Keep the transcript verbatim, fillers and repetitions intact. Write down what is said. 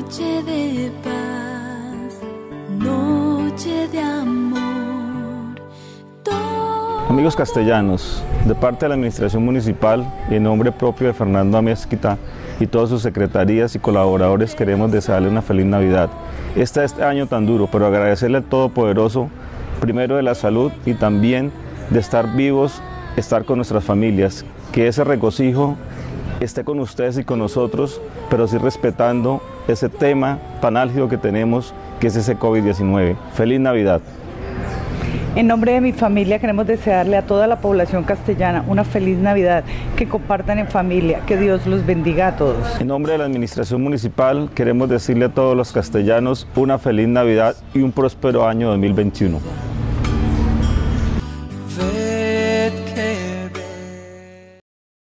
Noche de paz, noche de amor. Todo... Amigos castellanos, de parte de la Administración Municipal y en nombre propio de Fernando Amezquita y todas sus secretarías y colaboradores, queremos desearle una feliz Navidad. Este, este año tan duro, pero agradecerle al Todopoderoso, primero de la salud y también de estar vivos, estar con nuestras familias, que ese regocijo esté con ustedes y con nosotros, pero sí respetando ese tema tan álgido que tenemos, que es ese COVID diecinueve. ¡Feliz Navidad! En nombre de mi familia queremos desearle a toda la población castellana una feliz Navidad, que compartan en familia, que Dios los bendiga a todos. En nombre de la Administración Municipal queremos decirle a todos los castellanos una feliz Navidad y un próspero año dos mil veintiuno.